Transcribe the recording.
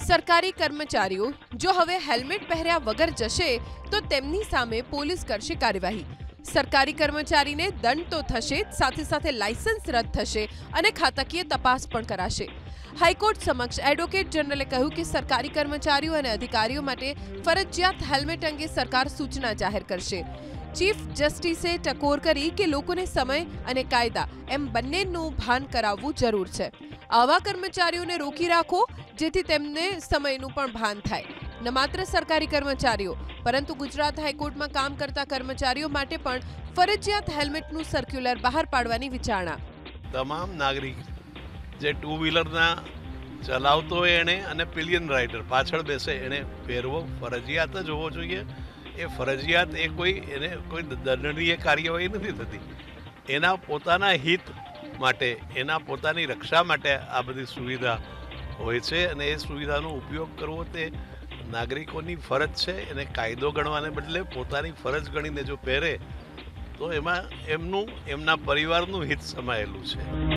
સરકારી કર્મચારીઓ જો હવે હેલ્મેટ પહેર્યા વગર જશે તો તેમની સામે પોલીસ કરશે કાર્યવાહી। સરકારી કર્મચારીને દંડ તો થશે જ, સાથે સાથે લાયસન્સ રદ થશે અને ખાતાકીય તપાસ પણ કરાશે। હાઈકોર્ટ સમક્ષ એડવોકેટ જનરલે કહ્યું કે સરકારી કર્મચારીઓ અને અધિકારીઓ માટે ફરજિયાત હેલ્મેટ અંગે સરકાર સૂચના જાહેર કરશે। ચીફ જસ્ટિસે ટકોર કરી કે લોકોને સમય અને કાયદા એમ બંનેનું ભાન કરાવવું જરૂર છે। આવા કર્મચારીઓને રોકી રાખો જેથી તેમને સમયનું પણ ભાન થાય। ન માત્ર સરકારી કર્મચારીઓ પરંતુ ગુજરાત હાઈકોર્ટમાં કામ કરતા કર્મચારીઓ માટે પણ ફરજિયાત હેલ્મેટનું સર્ક્યુલર બહાર પાડવાની વિચારણા। તમામ નાગરિક જે ટુ વ્હીલરના ચલાવતો હોય એણે અને પિલિયન રાઇડર પાછળ બેસે એણે પહેરવો ફરજિયાત જ હોવો જોઈએ। એ ફરજિયાત એ કોઈ દંડનીય કાર્યવાહી નથી થતી। એના પોતાના હિત માટે, એના પોતાની રક્ષા માટે આ બધી સુવિધા હોય છે અને એ સુવિધાનો ઉપયોગ કરવો તે નાગરિકોની ફરજ છે। એને કાયદો ગણવાને બદલે પોતાની ફરજ ગણીને જો પહેરે તો એમાં એમના પરિવારનું હિત સમાયેલું છે।